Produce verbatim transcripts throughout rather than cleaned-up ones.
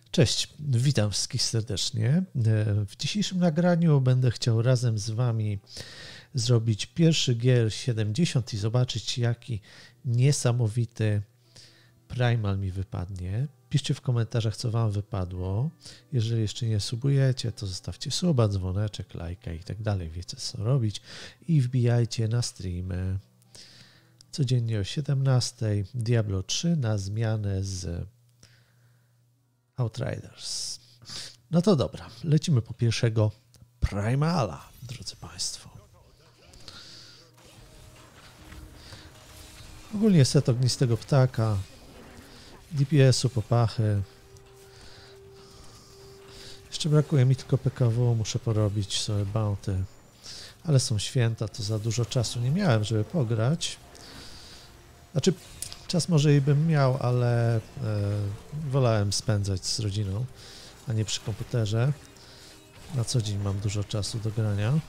Cześć, witam wszystkich serdecznie. W dzisiejszym nagraniu będę chciał razem z Wami zrobić pierwszy gier siedemdziesiąt i zobaczyć, jaki niesamowity Primal mi wypadnie. Piszcie w komentarzach, co Wam wypadło. Jeżeli jeszcze nie subujecie, to zostawcie suba, dzwoneczek, lajka i tak dalej. Wiecie, co robić. I wbijajcie na streamy. Codziennie o siedemnastej Diablo trzy na zmianę z Outriders. No to dobra, lecimy po pierwszego Primala, drodzy Państwo. Ogólnie set ognistego ptaka, D P S-u, popachy. Jeszcze brakuje mi tylko P K W, muszę porobić sobie bounty. Ale są święta, to za dużo czasu nie miałem, żeby pograć. Znaczy, czas może i bym miał, ale e, wolałem spędzać z rodziną, a nie przy komputerze. Na co dzień mam dużo czasu do grania.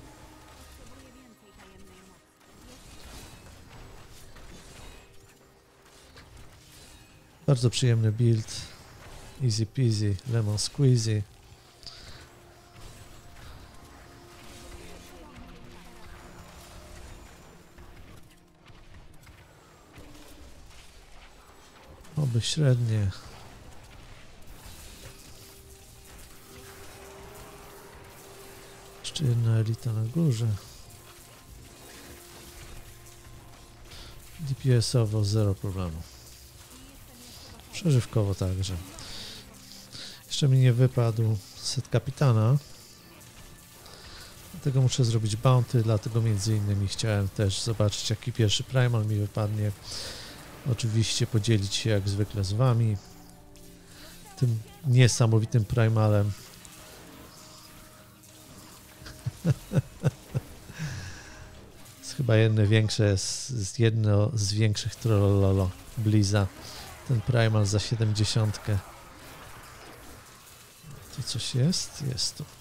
Bardzo przyjemny build. Easy peasy, lemon squeezy. Oby średnie. Jeszcze jedna elita na górze. D P S-owo zero problemu. Przeżywkowo także. Jeszcze mi nie wypadł set kapitana. Dlatego muszę zrobić bounty, dlatego między innymi chciałem też zobaczyć, jaki pierwszy primal mi wypadnie. Oczywiście podzielić się jak zwykle z Wami tym niesamowitym primalem. Jest chyba jedno większe, jest jedno z większych trollolo Bliza. Ten primal za siedemdziesiątkę. Tu coś jest? Jest tu.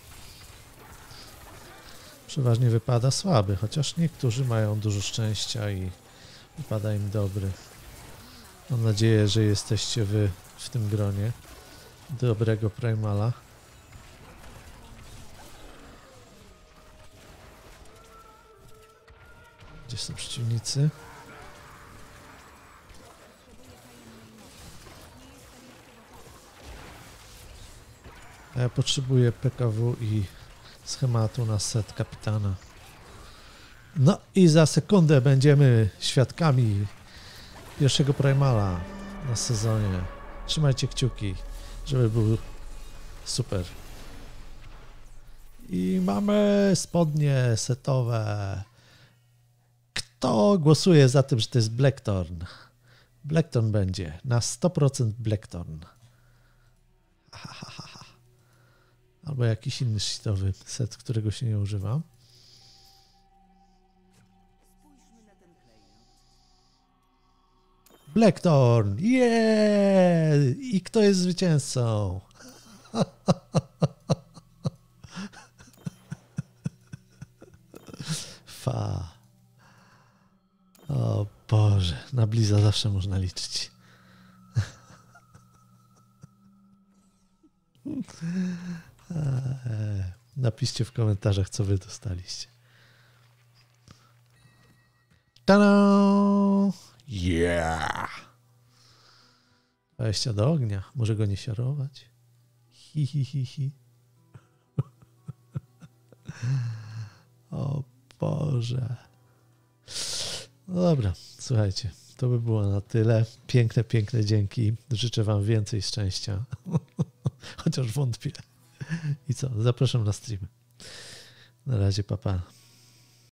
Przeważnie wypada słaby, chociaż niektórzy mają dużo szczęścia i wypada im dobry. Mam nadzieję, że jesteście wy w tym gronie dobrego primala. Gdzie są przeciwnicy? A ja potrzebuję P K W i schematu na set kapitana. No i za sekundę będziemy świadkami pierwszego primala na sezonie. Trzymajcie kciuki, żeby był super. I mamy spodnie setowe. Kto głosuje za tym, że to jest Blackthorn? Blackthorn będzie. Na sto procent Blackthorn. Albo jakiś inny shitowy set, którego się nie używa. Blackthorn! Yeah! I kto jest zwycięzcą? Fa. O Boże, na Bliza zawsze można liczyć. Napiszcie w komentarzach, co wy dostaliście. Ta-da! Yeah! Wejścia do ognia. Może go nie siarować? Hi, hi, hi, hi. O Boże. No dobra, słuchajcie. To by było na tyle. Piękne, piękne dzięki. Życzę Wam więcej szczęścia. Chociaż wątpię. I co? Zapraszam na streamy. Na razie, pa, pa.